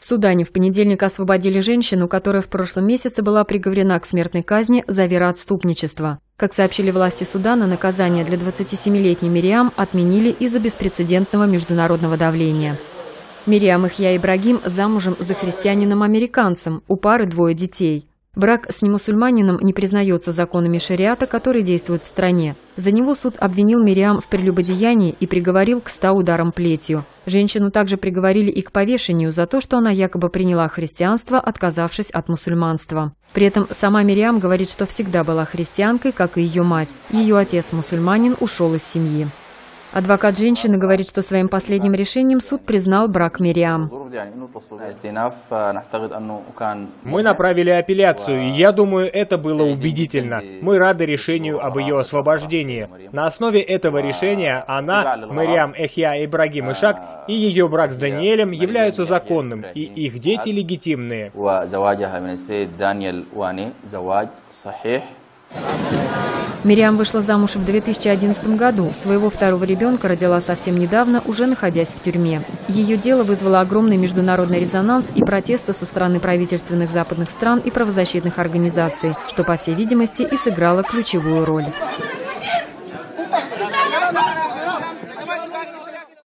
Судане в понедельник освободили женщину, которая в прошлом месяце была приговорена к смертной казни за вероотступничество. Как сообщили власти Судана, наказание для 27-летней Мириам отменили из-за беспрецедентного международного давления. Мириам Ихья Ибрагим замужем за христианином-американцем, у пары 2 детей. Брак с немусульманином не признается законами шариата, которые действуют в стране. За него суд обвинил Мириам в прелюбодеянии и приговорил к 100 ударам плетью. Женщину также приговорили и к повешению за то, что она якобы приняла христианство, отказавшись от мусульманства. При этом сама Мириам говорит, что всегда была христианкой, как и ее мать. Ее отец, мусульманин, ушел из семьи. Адвокат женщины говорит, что своим последним решением суд признал брак Мириам. Мы направили апелляцию, и я думаю, это было убедительно. Мы рады решению об ее освобождении. На основе этого решения она, Мириам Ихья Ибрагим Ишак, и ее брак с Даниэлем являются законным, и их дети легитимные. Мириам вышла замуж в 2011 году. Своего 2-го ребенка родила совсем недавно, уже находясь в тюрьме. Ее дело вызвало огромный международный резонанс и протесты со стороны правительственных западных стран и правозащитных организаций, что, по всей видимости, и сыграло ключевую роль.